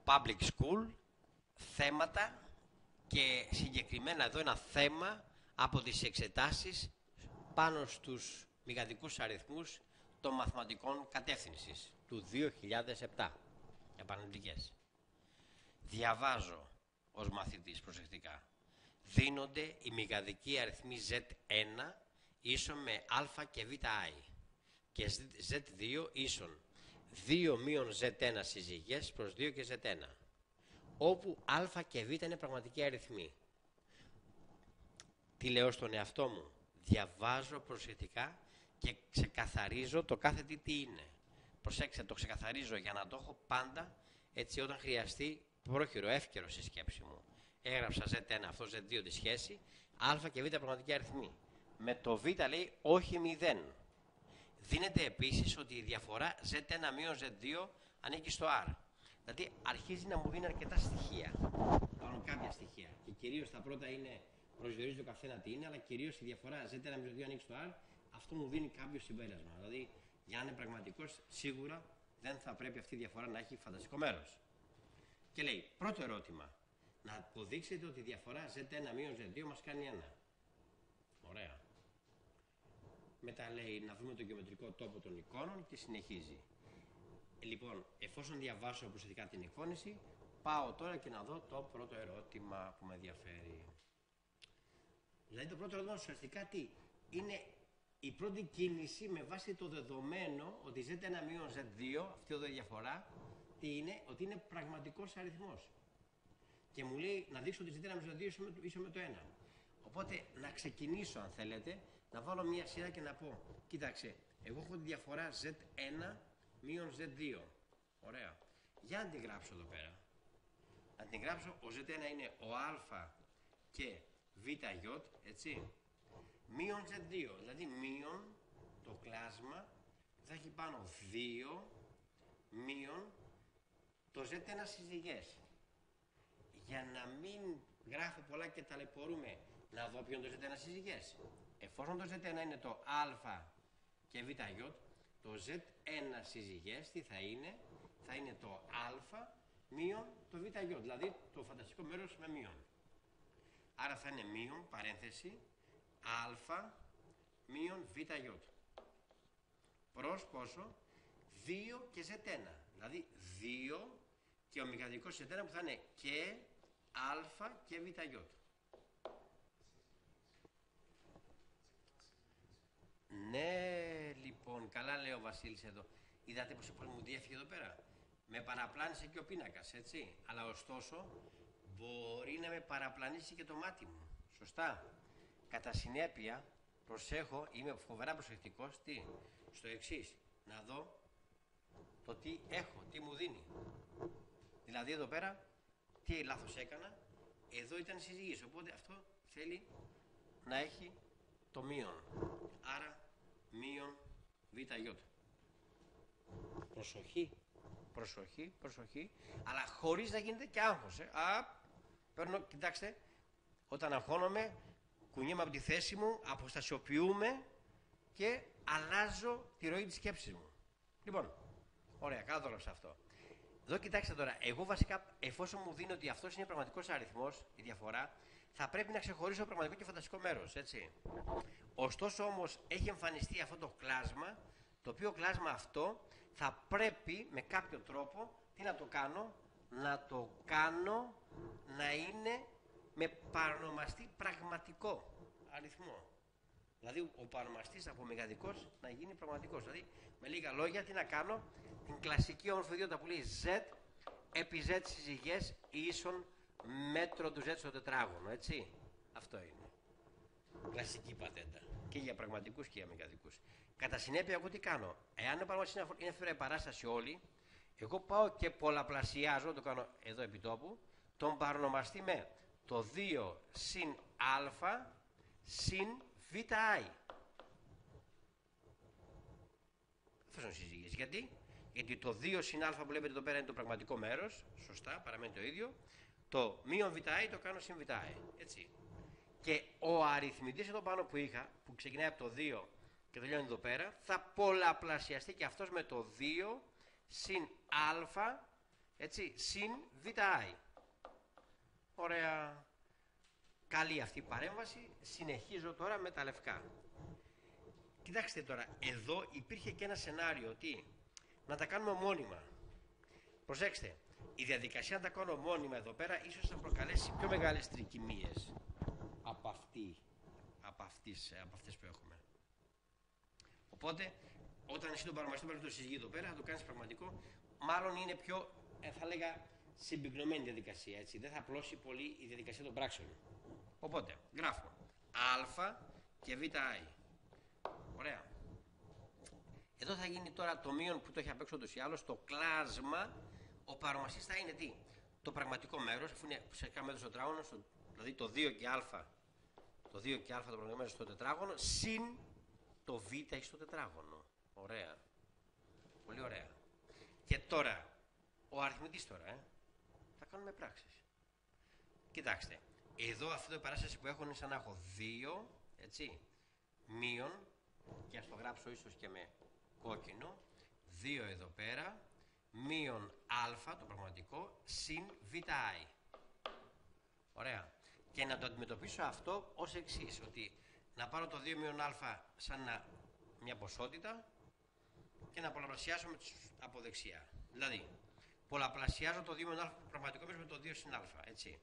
public school, θέματα και συγκεκριμένα εδώ ένα θέμα από τις εξετάσεις πάνω στους μηγαδικούς αριθμούς των μαθηματικών κατεύθυνσης του 2007, επαναληπτικές. Διαβάζω ως μαθητής προσεκτικά. Δίνονται οι μηγαδικοί αριθμοί Z1 ίσον με α και βι και Z2 ίσον 2 μείον Z1 συζυγές προς 2 και Z1, όπου α και β είναι πραγματικοί αριθμοί. Τι λέω στον εαυτό μου? Διαβάζω προσεκτικά και ξεκαθαρίζω το κάθε τι είναι. Προσέξτε, το ξεκαθαρίζω για να το έχω πάντα, έτσι όταν χρειαστεί πρόχειρο, εύκαιρο στη σκέψη μου. Έγραψα Z1, αυτό Z2 τη σχέση, α και β πραγματικοί αριθμοί. Με το β λέει όχι 0. Δίνεται επίσης ότι η διαφορά Z1 μείον Z2 ανήκει στο R. Δηλαδή αρχίζει να μου δίνει αρκετά στοιχεία. Πάνω κάποια στοιχεία. Και κυρίως τα πρώτα είναι, προσδιορίζει το καθένα τι είναι, αλλά κυρίως η διαφορά Z1 μείον Z2 ανήκει στο R. Αυτό μου δίνει κάποιο συμπέρασμα. Δηλαδή, για να είναι πραγματικός, σίγουρα δεν θα πρέπει αυτή η διαφορά να έχει φανταστικό μέρος. Και λέει, πρώτο ερώτημα. Να αποδείξετε ότι η διαφορά Z1 μείον Z2 μας κάνει 1. Ωραία. Μετά λέει να δούμε το γεωμετρικό τόπο των εικόνων και συνεχίζει. Λοιπόν, εφόσον διαβάσω προσεκτικά την εκφώνηση, πάω τώρα και να δω το πρώτο ερώτημα που με ενδιαφέρει. Δηλαδή το πρώτο ερώτημα ουσιαστικά τι? Είναι η πρώτη κίνηση με βάση το δεδομένο ότι Z1 μείον Z2, αυτή εδώ η διαφορά, τι είναι? Ότι είναι πραγματικός αριθμός. Και μου λέει να δείξω ότι Z1 μείον Z2 ίσο με το 1. Οπότε να ξεκινήσω, αν θέλετε, να βάλω μία σειρά και να πω, κοίταξε, εγώ έχω τη διαφορά Z1 μείον Z2. Ωραία. Για να την γράψω εδώ πέρα. Να την γράψω, ο Z1 είναι ο α και βι, έτσι. Μείον Z2, δηλαδή μείον το κλάσμα θα έχει πάνω 2 μείον το Z1 συζυγές. Για να μην γράφω πολλά και ταλαιπωρούμε, να δω ποιο είναι το Z1 συζυγές. Εφόσον το Z1 είναι το α και β, το Z1 συζυγές τι θα είναι? Θα είναι το α μείον το β, δηλαδή το φανταστικό μέρος με μείον. Άρα θα είναι μείον, παρένθεση, α μείον β, προς πόσο? 2 και Z1, δηλαδή 2 και ο μηγαδικός Z1 που θα είναι και α και β. Ναι, λοιπόν, καλά λέει ο Βασίλης εδώ. Είδατε πως μου διέφυγε εδώ πέρα. Με παραπλάνησε και ο πίνακας, έτσι. Αλλά ωστόσο, μπορεί να με παραπλανήσει και το μάτι μου. Σωστά. Κατά συνέπεια, προσέχω, είμαι φοβερά προσεκτικός, τι? Στο εξής. Να δω το τι έχω, τι μου δίνει. Δηλαδή εδώ πέρα, τι λάθος έκανα. Εδώ ήταν συζυγής, οπότε αυτό θέλει να έχει το μείον. Άρα, μείον β, προσοχή, προσοχή, προσοχή, αλλά χωρίς να γίνεται και άγχος. Παίρνω, κοιτάξτε, όταν αγχώνομαι, κουνιέμαι από τη θέση μου, αποστασιοποιούμε και αλλάζω τη ροή της σκέψης μου. Λοιπόν, ωραία, καλά το έγραψα αυτό. Εδώ κοιτάξτε τώρα, εγώ βασικά, εφόσον μου δίνει ότι αυτός είναι πραγματικός αριθμός, η διαφορά, θα πρέπει να ξεχωρίσω πραγματικό και φανταστικό μέρος, έτσι. Ωστόσο όμως έχει εμφανιστεί αυτό το κλάσμα, το οποίο κλάσμα αυτό θα πρέπει με κάποιο τρόπο, τι να το κάνω? Να το κάνω να είναι με παρονομαστή πραγματικό αριθμό. Δηλαδή ο παρονομαστής από μεγαδικός να γίνει πραγματικός. Δηλαδή με λίγα λόγια τι να κάνω? Την κλασική όμορφη ιδιότητα που λέει Z επί Z συζυγές ίσον μέτρο του Z στο τετράγωνο, έτσι. Αυτό είναι. Κλασική πατέντα. Και για πραγματικούς και για μεγαδικούς. Κατά συνέπεια, εγώ τι κάνω? Εάν ο παρονομαστής είναι αυτή η παράσταση όλη, εγώ πάω και πολλαπλασιάζω, το κάνω εδώ επί τόπου, τον παρονομαστή με το 2 συν α συν βι. Αυτός είναι ο συζυγής. Γιατί? Γιατί το 2 συν α που βλέπετε εδώ πέρα είναι το πραγματικό μέρος, σωστά, παραμένει το ίδιο. Το μείον βι το κάνω συν βι. Έτσι. Και ο αριθμητής εδώ πάνω που είχα, που ξεκινάει από το 2 και τελειώνει εδώ πέρα, θα πολλαπλασιαστεί και αυτός με το 2 συν α Έτσι, συν VI. Ωραία. Καλή αυτή η παρέμβαση. Συνεχίζω τώρα με τα λευκά. Κοιτάξτε τώρα, εδώ υπήρχε και ένα σενάριο ότι να τα κάνουμε μόνιμα. Προσέξτε, η διαδικασία να τα κάνω μόνιμα εδώ πέρα ίσως θα προκαλέσει πιο μεγάλες τρικυμίες από αυτές που έχουμε. Οπότε, όταν εσύ τον παρομαστή παίρνει το συζυγεί εδώ πέρα, θα το κάνεις πραγματικό, μάλλον είναι πιο, θα λέγα, συμπυκνωμένη διαδικασία, έτσι. Δεν θα απλώσει πολύ η διαδικασία των πράξεων. Οπότε, γράφω α και VI. Ωραία. Εδώ θα γίνει τώρα το μείον που το έχει απ' έξω ούτως ή άλλως, το κλάσμα. Ο παρομαστής θα είναι τι? Το πραγματικό μέρος, αφού είναι σε κάποιο μέτρο στο τετράγωνο, δηλαδή το 2 και α, το πραγματικό μέρος στο τετράγωνο, συν το β έχει στο τετράγωνο. Ωραία. Πολύ ωραία. Και τώρα, ο αριθμητής τώρα, θα κάνουμε πράξεις. Κοιτάξτε, εδώ αυτή η παράσταση που έχω είναι σαν να έχω 2, έτσι, μείον, και ας το γράψω ίσως και με κόκκινο, 2 εδώ πέρα, μείον α, το πραγματικό, συν VI. Ωραία. Και να το αντιμετωπίσω αυτό ως εξής, ότι να πάρω το 2 μείον α σαν μια ποσότητα και να πολλαπλασιάσω από δεξιά. Δηλαδή, πολλαπλασιάζω το 2 μείον α πραγματικό μέρος με το 2 συν α, έτσι.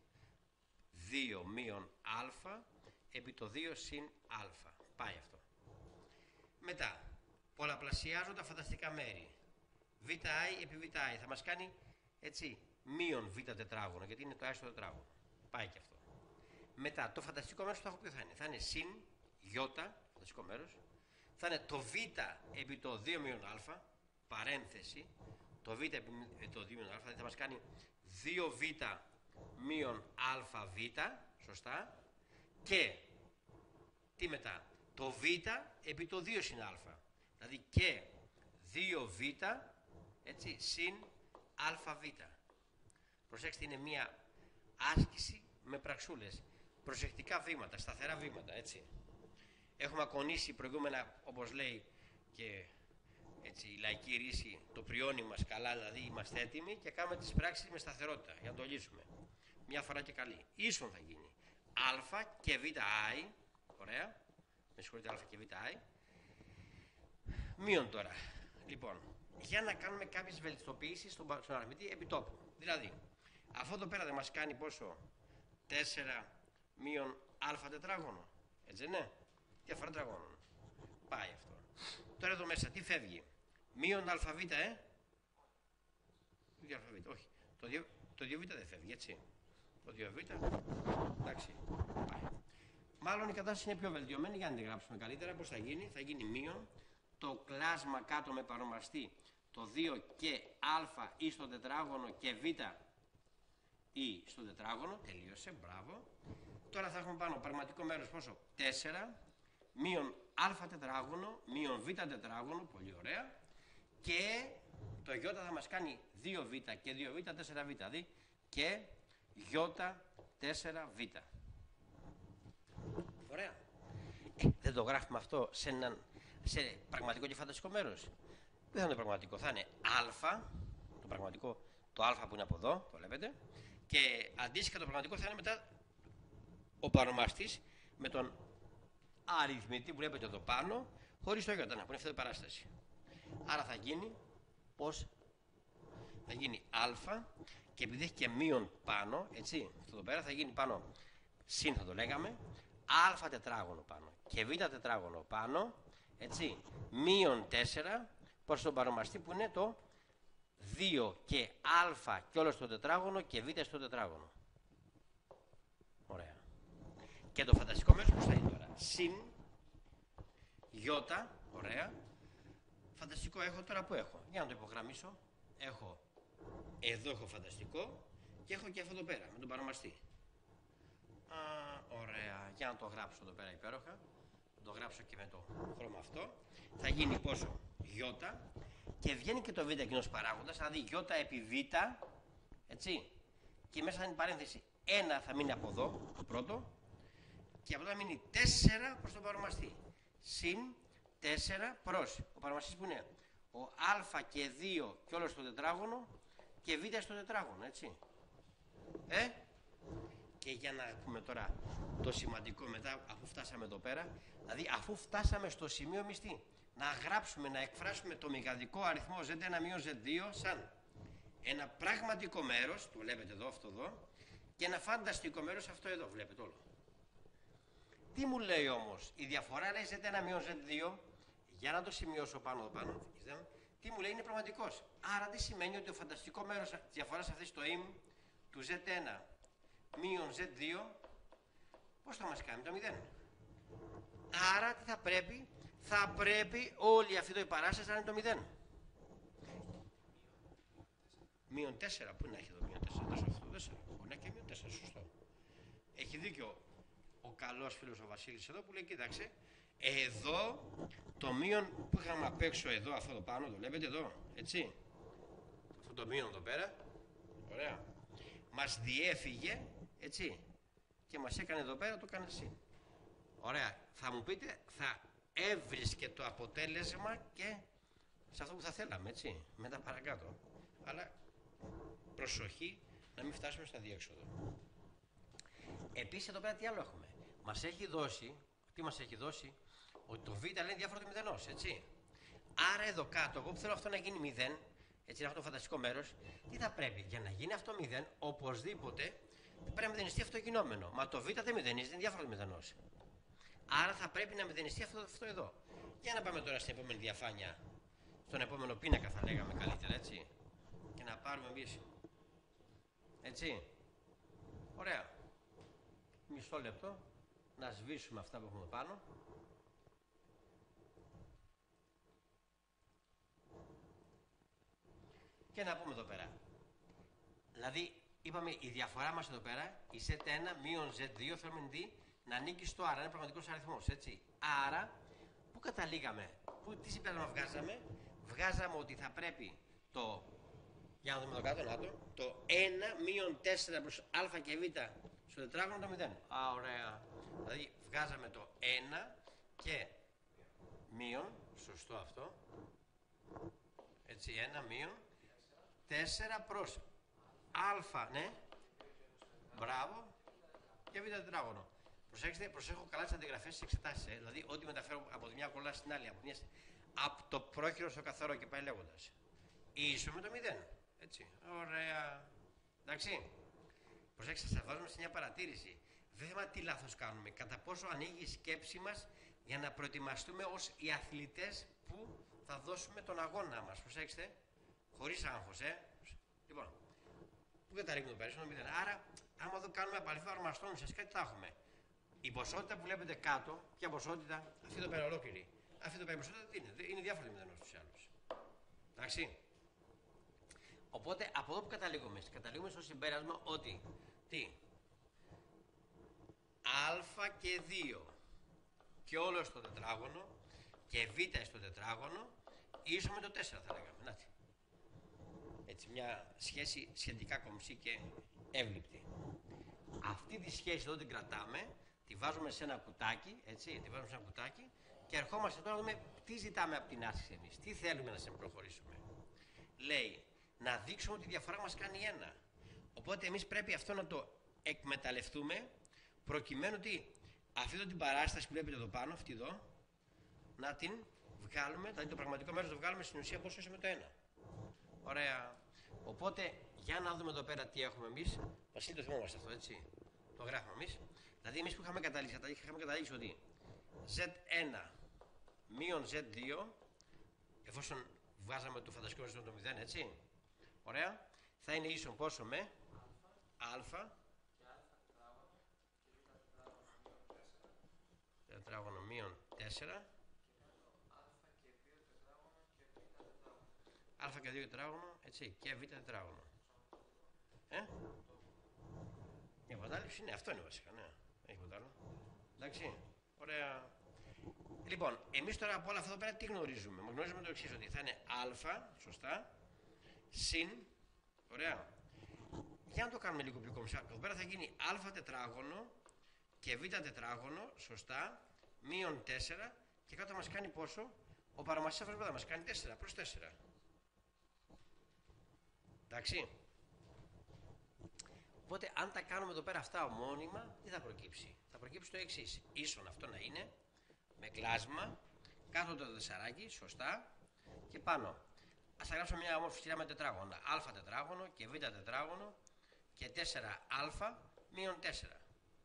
2 μείον α επί το 2 συν α. Πάει αυτό. Μετά, πολλαπλασιάζω τα φανταστικά μέρη. VI επί VI θα μας κάνει, έτσι, μείον β τετράγωνο, γιατί είναι το άστο τετράγωνο. Πάει και αυτό. Μετά, το φανταστικό μέρος που θα έχω ποιο θα είναι? Θα είναι συν Ι, φανταστικό μέρος. Θα είναι το β επί το 2 μείον α, παρένθεση, το β επί το 2 μείον α, δηλαδή θα μας κάνει 2β μείον αβ, σωστά, και τι μετά? Το β επί το 2 συν α, δηλαδή και 2β, έτσι, συν αβ. Προσέξτε, είναι μια άσκηση με πραξούλες, προσεκτικά βήματα, σταθερά βήματα, έτσι. Έχουμε ακονίσει προηγούμενα, όπως λέει και έτσι, η λαϊκή ρίση, το πριόνι μας καλά, δηλαδή είμαστε έτοιμοι και κάνουμε τις πράξεις με σταθερότητα για να το λύσουμε. Μια φορά και καλή. Ίσον θα γίνει α και VI, ωραία, με συγχωρείτε, α και VI, μείον τώρα. Λοιπόν, για να κάνουμε κάποιες βελτιστοποιήσεις στον αριθμητή επιτόπου. Δηλαδή, αυτό εδώ πέρα δεν μας κάνει πόσο? 4 μείον α τετράγωνο, έτσι ναι, διαφορά τετραγώνων. Πάει αυτό. Τώρα εδώ μέσα τι φεύγει? Μείον αβ, όχι, το 2β δεν φεύγει, έτσι. Το 2β, εντάξει, πάει. Μάλλον η κατάσταση είναι πιο βελτιωμένη, για να την γράψουμε καλύτερα. Πώς θα γίνει? Θα γίνει μείον το κλάσμα κάτω με παρομαστή το 2 και α ή στο τετράγωνο και β ή στο τετράγωνο. Τελείωσε, μπράβο. Τώρα θα έχουμε πάνω πραγματικό μέρος πόσο? 4 μείον α τετράγωνο μείον β τετράγωνο, πολύ ωραία. Και το ι θα μας κάνει 2β και 2β 4β, δηλαδή και ι 4β. Ωραία. Δεν το γράφουμε αυτό σε πραγματικό και φανταστικό μέρος? Δεν θα είναι πραγματικό, θα είναι α, το πραγματικό, το α που είναι από εδώ, το βλέπετε, και αντίστοιχα το πραγματικό θα είναι μετά ο παρομαστής με τον αριθμητή που βλέπετε εδώ πάνω, χωρίς το ι, που είναι αυτή η παράσταση. Άρα θα γίνει πώς? Θα γίνει α, και επειδή έχει και μείον πάνω, έτσι, αυτό εδώ πέρα θα γίνει πάνω συν, θα το λέγαμε, α τετράγωνο πάνω και β τετράγωνο πάνω, έτσι, μείον 4 προς τον παρομαστή που είναι το 2 και α και όλο στο τετράγωνο και β στο τετράγωνο. Ωραία. Και το φανταστικό μέρος πώς θα είναι τώρα? Συν ι, ωραία. Φανταστικό έχω τώρα, που έχω? Για να το υπογραμμίσω. Εδώ έχω φανταστικό και έχω και αυτό εδώ πέρα με τον παρομαστή. Ωραία. Για να το γράψω εδώ πέρα υπέροχα. Το γράψω και με το χρώμα αυτό. Θα γίνει πόσο? Ι, και βγαίνει και το β εκείνος παράγοντας, δηλαδή ι επί β, έτσι, και μέσα είναι παρένθεση 1 θα μείνει από εδώ, το πρώτο, και από εδώ θα μείνει 4 προς τον παρομαστή. Συν 4 προς ο παρομαστής που είναι ο α και 2 και όλο στο τετράγωνο και β στο τετράγωνο, έτσι. Και για να πούμε τώρα το σημαντικό μετά, αφού φτάσαμε εδώ πέρα, δηλαδή αφού φτάσαμε στο σημείο μισθή, να γράψουμε, να εκφράσουμε το μεγαδικό αριθμό Z1 Z2 σαν ένα πραγματικό μέρος, το βλέπετε εδώ, αυτό εδώ, και ένα φανταστικό μέρος, αυτό εδώ, βλέπετε όλο. Τι μου λέει όμως, η διαφορά λέει Z1 Z2, για να το σημειώσω πάνω, τι μου λέει, είναι πραγματικός. Άρα τι σημαίνει ότι το φανταστικό μέρος της διαφοράς αυτής στο im του Z1 μείον Z2, πώς θα μας κάνει, το 0. Άρα τι θα πρέπει όλη αυτή η παράσταση να είναι το 0. Μείον 4, πού να έχει εδώ μείον 4, μπορεί να έχει και μείον 4, σωστό. Έχει δίκιο ο καλός φίλος ο Βασίλης εδώ που λέει, κοίταξε, εδώ το μείον που είχαμε απ' έξω εδώ, αυτό το πάνω, το βλέπετε εδώ, έτσι. Αυτό το μείον εδώ πέρα, ωραία. Μας διέφυγε, έτσι, και μας έκανε εδώ πέρα, το έκανε εσύ. Ωραία, θα μου πείτε, θα έβρισκε το αποτέλεσμα και σε αυτό που θα θέλαμε, έτσι, μετά παρακάτω. Αλλά προσοχή να μην φτάσουμε στα διέξοδο. Επίσης εδώ πέρα τι άλλο έχουμε. Μας έχει δώσει, τι μας έχει δώσει, ότι το β λέει διάφορο του μηδενός, έτσι. Άρα εδώ κάτω, εγώ που θέλω αυτό να γίνει 0, έτσι, αυτό το φανταστικό μέρος, τι θα πρέπει, για να γίνει αυτό 0, οπωσδήποτε πρέπει να μηδενιστεί αυτό το γινόμενο. Μα το β δεν μηδενίζει, είναι διάφορο του μηδενός. Άρα θα πρέπει να μηδενιστεί αυτό εδώ. Για να πάμε τώρα στην επόμενη διαφάνεια, στον επόμενο πίνακα θα λέγαμε καλύτερα, έτσι. Και να πάρουμε εμείς, έτσι. Ωραία. Μισό λεπτό, να σβήσουμε αυτά που έχουμε πάνω. Και να πούμε εδώ πέρα. Δηλαδή, είπαμε η διαφορά μας εδώ πέρα, η Z1 μείον Z2, θέλουμε να ανήκει στο άρα, είναι πραγματικός αριθμός, έτσι. Άρα, πού καταλήγαμε, τι συμπέρασμα βγάζαμε, βγάζαμε ότι θα πρέπει το, για να δούμε εδώ κάτω, το 1 μείον 4 προς α και β στο τετράγωνο το 0. Α, ωραία. Δηλαδή, βγάζαμε το 1 και μείον, σωστό αυτό, έτσι, 1 μείον 4 προς α, ναι, μπράβο, και β τετράγωνο. Προσέχω καλά τις αντιγραφές στις εξετάσεις, δηλαδή ό,τι μεταφέρω από τη μια κολλά στην άλλη, από το πρόχειρο στο καθαρό και πάει λέγοντας. Ίσο με το 0, έτσι, ωραία, εντάξει. Προσέξτε, σας βάζουμε σε μια παρατήρηση. Δεν θέμα τι λάθος κάνουμε, κατά πόσο ανοίγει η σκέψη μας για να προετοιμαστούμε ως οι αθλητές που θα δώσουμε τον αγώνα μας. Προσέξτε, χωρίς άγχος, Λοιπόν, πού καταλήγουμε πέρα, στο 0. Άρα, άμα εδώ κάνουμε απαλήφα αρμαστών, ουσιαστικά τι θα έχουμε. Η ποσότητα που βλέπετε κάτω, ποια ποσότητα, αυτή εδώ πέρα ολόκληρη. Αυτή εδώ πέρα η ποσότητα τι είναι διάφορα μηδενός τους άλλους. Εντάξει. Οπότε, από εδώ που καταλήγουμε στο συμπέρασμα ότι, τι, α και 2 και όλο στο τετράγωνο και β στο τετράγωνο ίσο με το 4 θα λέγαμε. Νάτι. Έτσι, μια σχέση σχετικά κομψή και εύληπτη. Αυτή τη σχέση εδώ την κρατάμε, τη βάζουμε σε ένα κουτάκι, έτσι, τη βάζουμε σε ένα κουτάκι και ερχόμαστε τώρα να δούμε τι ζητάμε από την άσκηση εμείς, τι θέλουμε να σε προχωρήσουμε. Λέει, να δείξουμε ότι η διαφορά μας κάνει 1. Οπότε εμείς πρέπει αυτό να το εκμεταλλευτούμε προκειμένου ότι αυτή εδώ την παράσταση που βλέπετε εδώ πάνω, αυτή εδώ, να την βγάλουμε, δηλαδή το πραγματικό μέρος το βγάλουμε στην ουσία πόσο με το 1. Ωραία. Οπότε, για να δούμε εδώ πέρα τι έχουμε εμείς. Βασίλη, το θυμόμαστε αυτό, έτσι. Το γράφουμε εμείς. Δηλαδή, εμείς που είχαμε καταλήξει ότι Z1 μείον Z2, εφόσον βγάζαμε το φανταστικό μέρο το 0, έτσι. Ωραία. Θα είναι ίσον πόσο με α. Τετράγωνο μείον 4. Α και 2 τετράγωνο, έτσι, και β τετράγωνο. Η επανάληψη, ναι, αυτό είναι βασικά, ναι. Έχει τίποτα άλλο. Εντάξει, ωραία. Λοιπόν, εμείς τώρα από όλα αυτά εδώ πέρα τι γνωρίζουμε. Γνωρίζουμε το εξής, ότι θα είναι α, σωστά, συν, ωραία. Για να το κάνουμε λίγο πιο κομψά. Εδώ πέρα θα γίνει α τετράγωνο και β τετράγωνο, σωστά, μείον 4 και κάτω μας κάνει πόσο. Ο παραμασσέφαλος θα μας κάνει 4 προς 4. Εντάξει. Οπότε, αν τα κάνουμε εδώ πέρα αυτά ομώνυμα, τι θα προκύψει? Θα προκύψει το εξής. Ίσον αυτό να είναι με κλάσμα, κάθετο το τεσσαράκι, σωστά, και πάνω. Ας τα γράψω μια όμορφη σειρά με τετράγωνα. Α τετράγωνο και β τετράγωνο και 4α μείον 4.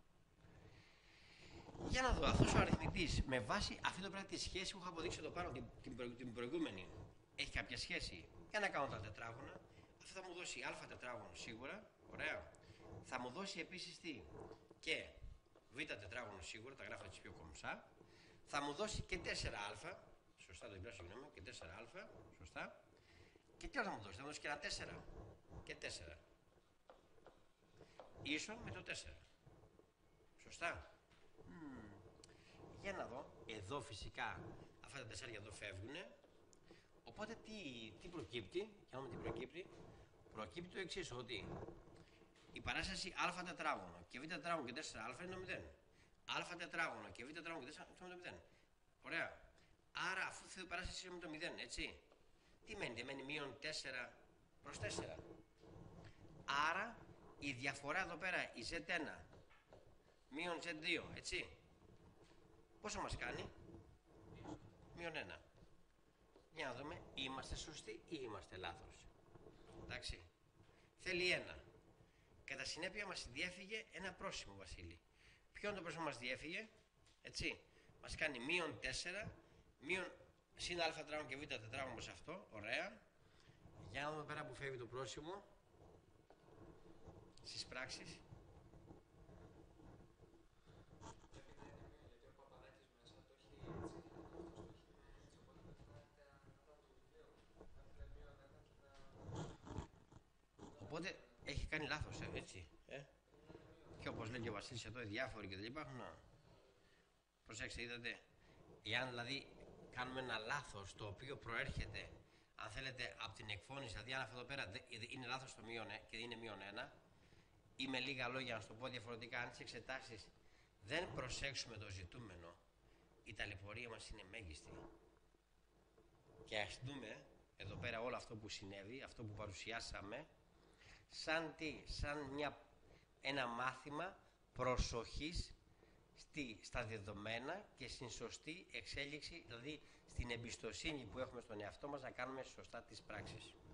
Για να δω, αυτός ο αριθμητής με βάση αυτή εδώ πέρα τη σχέση που είχα αποδείξει εδώ πάνω την προηγούμενη, έχει κάποια σχέση? Για να κάνω τα τετράγωνα. Αυτό θα μου δώσει α τετράγωνο σίγουρα, ωραία. Θα μου δώσει επίσης τι? Και β τετράγωνο σίγουρα, τα γράφω έτσι πιο κομψά. Θα μου δώσει και 4α, σωστά το είπα, συγγνώμη, και 4α, σωστά. Και τι άλλο θα μου δώσει? Θα μου δώσει και ένα 4 και 4. Ίσον με το 4. Σωστά. Για να δω, εδώ φυσικά αυτά τα 4 εδώ φεύγουν. Οπότε τι προκύπτει? Για να δούμε τι προκύπτει. Προκύπτει το εξής, ότι η παράσταση α τετράγωνο και β τετράγωνο και 4α είναι το 0. Α τετράγωνο και β τετράγωνο και 4 είναι το 0. Ωραία. Άρα αφού η παράσταση είναι με το 0, έτσι. Τι μένει? Μένει μείον 4 προς 4. Άρα η διαφορά εδώ πέρα, η Z1 μείον Z2, έτσι. Πόσο μας κάνει? Μείον 1. Για να δούμε, είμαστε σωστοί ή είμαστε λάθος? Εντάξει. Θέλει 1. Κατά συνέπεια μας διέφυγε ένα πρόσημο, Βασίλη. Ποιο είναι το πρόσημο μας διέφυγε? Έτσι. Μας κάνει μείον 4, μείον συν α τετράγωνο και β τετράγωνο όπως αυτό. Ωραία. Για να δούμε πέρα που φεύγει το πρόσημο στις πράξεις. Οπότε έχει κάνει λάθος, έτσι. Και όπως λέει και ο Βασίλης εδώ, οι διάφοροι και δεν υπάρχουν. Προσέξτε, είδατε. Εάν δηλαδή κάνουμε ένα λάθος το οποίο προέρχεται, αν θέλετε, από την εκφώνηση, δηλαδή αν αυτό εδώ πέρα είναι λάθος το μείον και είναι μείον 1, ή με λίγα λόγια, να σου το πω διαφορετικά, αν τις εξετάσεις δεν προσέξουμε το ζητούμενο, η ταλαιπωρία μας είναι μέγιστη. Και ας δούμε εδώ πέρα όλο αυτό που συνέβη, αυτό που παρουσιάσαμε, σαν τι? Σαν ένα μάθημα προσοχής στα δεδομένα και στην σωστή εξέλιξη, δηλαδή στην εμπιστοσύνη που έχουμε στον εαυτό μας να κάνουμε σωστά τις πράξεις.